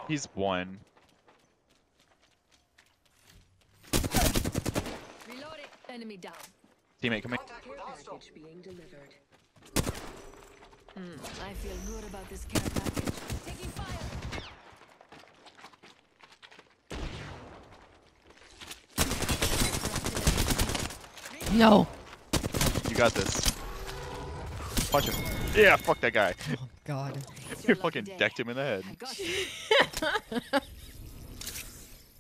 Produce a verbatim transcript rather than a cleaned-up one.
He's one. Reloading. Enemy down. Teammate, come here. Care package being delivered. Hmm, I feel good about this care package. Taking fire. No. You got this. Punch him. Yeah, fuck that guy. Oh God. You fucking decked him in the head. I got you.